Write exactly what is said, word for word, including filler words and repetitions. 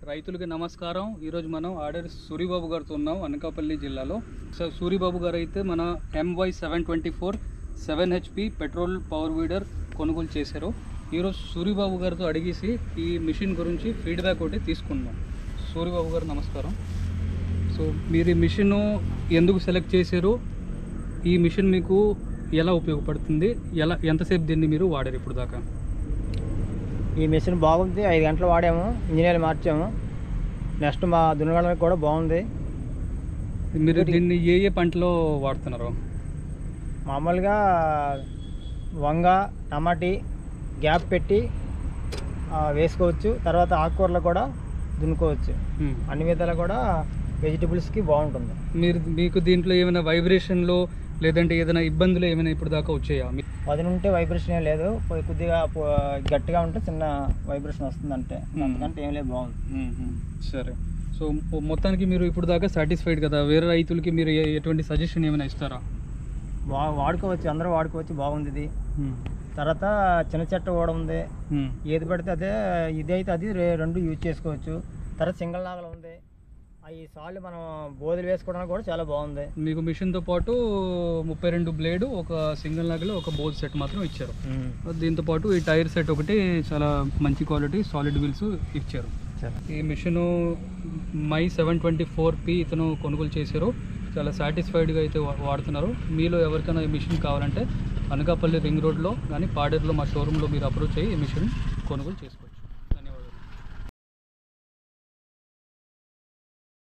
రైతులకి నమస్కారం. ఈరోజు మనం ఆర్డర్ సూరిబాబు గారితో ఉన్నాం అనకాపల్లి జిల్లాలో. సో సూరిబాబు గారు అయితే మన MY seven twenty four seven HP petrol power weeder కొనుగోలు చేశారు. ఈరోజు సూరిబాబు గారితో అడిగేసి ఈ మిషన్ గురించి ఫీడ్బ్యాక్ ఒకటి తీసుకున్నాం. సూరిబాబు గారు నమస్కారం. సో మీరు ఈ మిషన్ ఎందుకు సెలెక్ట్ చేశారు, ఈ మిషన్ మీకు ఎలా ఉపయోగపడుతుంది, ఎలా ఎంతసేపు దీన్ని మీరు వాడారు ఇప్పుడు దాకా? ఈ మిషన్ బాగుంది. ఐదు గంటలు వాడాము, ఇంజనీర్లు మార్చాము. నెక్స్ట్ మా దున్నడానికి కూడా బాగుంది. మీరు దీన్ని ఏ ఏ పంటలో వాడుతున్నారు? మామూలుగా వంగ, టమాటీ గ్యాప్ పెట్టి వేసుకోవచ్చు. తర్వాత ఆకుకూరలు కూడా దున్నుకోవచ్చు. అన్ని విధాలు కూడా వెజిటబుల్స్కి బాగుంటుంది. మీరు మీకు దీంట్లో ఏమైనా వైబ్రేషన్లో లేదంటే ఏదైనా ఇబ్బందులు ఏమైనా ఇప్పుడు దాకా వచ్చాయా? పదును ఉంటే వైబ్రేషన్ ఏం లేదు, కొద్దిగా గట్టిగా ఉంటే చిన్న వైబ్రేషన్ వస్తుంది అంటే, అంతకంటే ఏం లేదు, బాగుంది. సరే. సో మొత్తానికి మీరు ఇప్పుడు దాకా సాటిస్ఫైడ్ కదా? వేరే రైతులకి మీరు ఎటువంటి సజెషన్ ఏమైనా ఇస్తారా? వా వాడుకోవచ్చు, అందరూ వాడుకోవచ్చు, బాగుంది ఇది. తర్వాత చిన్న చెట్ట కూడా ఉంది, ఏది పడితే అదే, ఇది అయితే అది రెండు యూజ్ చేసుకోవచ్చు. తర్వాత సింగిల్ నాగలు ఉంది, ఈ సాళ్ళు మనం బోధలు వేసుకోవడానికి కూడా చాలా బాగుంది. మీకు మిషన్తో పాటు ముప్పై రెండు బ్లేడు, ఒక సింగిల్ నాగలు, ఒక బోధ్ సెట్ మాత్రం ఇచ్చారు. దీంతో పాటు ఈ టైర్ సెట్ ఒకటి చాలా మంచి క్వాలిటీ సాలిడ్ వీల్స్ ఇచ్చారు. ఈ machine my seven twenty four P ఇతను కొనుగోలు చేశారు. చాలా సాటిస్ఫైడ్గా అయితే వాడుతున్నారు. మీలో ఎవరికైనా ఈ మిషన్ కావాలంటే అనకాపల్లి రింగ్ రోడ్లో కానీ పాడేరులో మా షోరూంలో మీరు అప్రోచ్ అయ్యి ఈ మిషన్ కొనుగోలు చేసుకోండి.